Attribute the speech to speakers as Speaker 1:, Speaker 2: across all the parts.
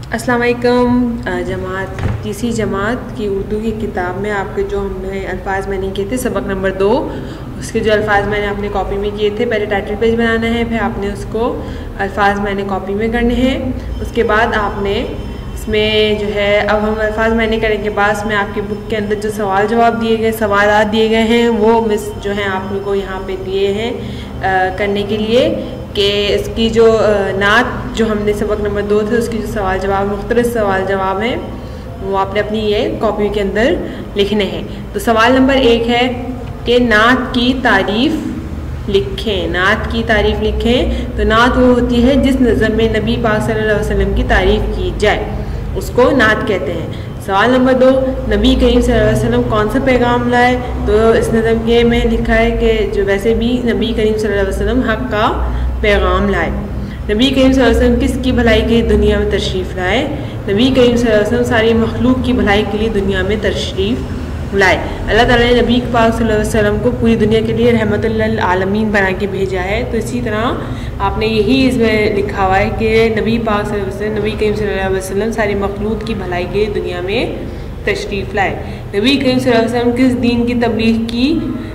Speaker 1: السلام علیکم جماعت تیسری جماعت کی اردو کی کتاب میں آپ کے جو ہم نے الفاظ میں نے کیے تھے سبق نمبر 2 اس کے جو الفاظ میں نے اپنے کاپی میں کیے تھے، پہلے ٹائٹل پیج بنانا ہے، پھر آپ نے اس کو الفاظ میں نے کاپی میں کرنے ہیں۔ اس کے بعد آپ نے اس میں جو ہے اب ہم الفاظ میں نے کرنے کے بعد اس میں آپ کی بک کے اندر جو سوال جواب دیے گئے، سوالات دیے گئے ہیں وہ مس جو ہیں آپ کو یہاں پہ دیے ہیں کرنے کے لیے کہ اس کی جو نعت جو ہم نے سبق نمبر 2 تھے اس کی جو سوال جواب مختلف سوال جواب ہیں وہ آپ نے اپنی یہ کاپی کے اندر لکھنے ہیں۔ تو سوال نمبر 1 ہے کہ نعت کی تعریف لکھیں۔ نعت کی تعریف لکھیں تو نعت وہ ہوتی ہے جس نظم میں نبی پاک صلی اللہ علیہ وسلم کی تعریف کی جائے، اس کو نعت کہتے ہیں۔ سوال نمبر 2، نبی کریم صلی اللہ علیہ وسلم کون سا پیغام لائے؟ تو اس نظم کے میں لکھا ہے کہ جو ویسے بھی نبی کریم صلی اللہ علیہ وسلم حق کا پیغام لائے۔ نبی کریم صلی اللہ علیہ وسلم کس کی بھلائی کے لیے دنیا میں تشریف لائے؟ نبی کریم صلی اللہ علیہ وسلم ساری مخلوق کی بھلائی کے لیے دنیا میں تشریف لائے۔ اللہ تعالیٰ نے نبی پاک صلی اللہ علیہ وسلم کو پوری دنیا کے لیے رحمت للعالمین بنا کے بھیجا ہے۔ تو اسی طرح آپ نے یہی اس میں لکھا ہوا ہے کہ نبی پاک صلی اللہ علیہ وسلم نبی کریم صلی اللہ علیہ وسلم ساری مخلوق کی بھلائی کے لیے دنیا میں تشریف لائے۔ نبی کریم صلی اللہ علیہ وسلم کس دین کی تبلیغ کی؟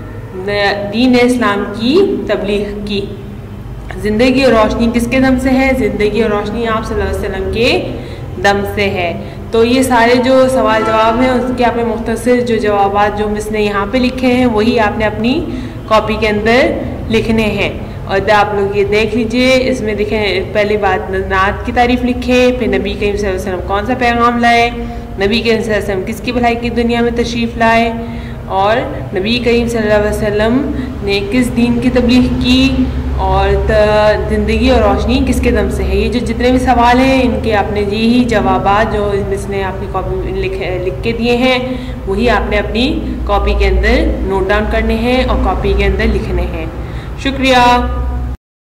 Speaker 1: دین اسلام کی تبلیغ کی۔ زندگی اور روشنی کس کے دم سے ہے؟ زندگی اور روشنی آپ صلی اللہ علیہ وسلم کے دم سے ہے۔ تو یہ سارے جو سوال جواب ہیں اس کے آپ نے مختصر جو جوابات جو مس نے یہاں پہ لکھے ہیں وہی آپ نے اپنی کاپی کے اندر لکھنے ہیں۔ اور آپ لوگ یہ دیکھ لیجئے، اس میں دیکھیں پہلی بات نعت کی تعریف لکھیں، پھر نبی کریم صلی اللہ علیہ وسلم کون سا پیغام لائے، نبی کریم صلی اللہ علیہ وسلم کس کی بھلائی کی دنیا میں تشریف لائے، اور نبی کریم صلی اللہ علیہ وسلم نے کس دین کی تبلیغ کی، اور زندگی اور روشنی کس کے دم سے ہے۔ یہ جو جتنے بھی سوال ہیں ان کے آپ نے یہی جوابات جو اس نے آپ کی کاپی میں لکھ کے دیے ہیں وہی آپ نے اپنی کاپی کے اندر نوٹ ڈاؤن کرنے ہیں اور کاپی کے اندر لکھنے ہیں۔ شکریہ۔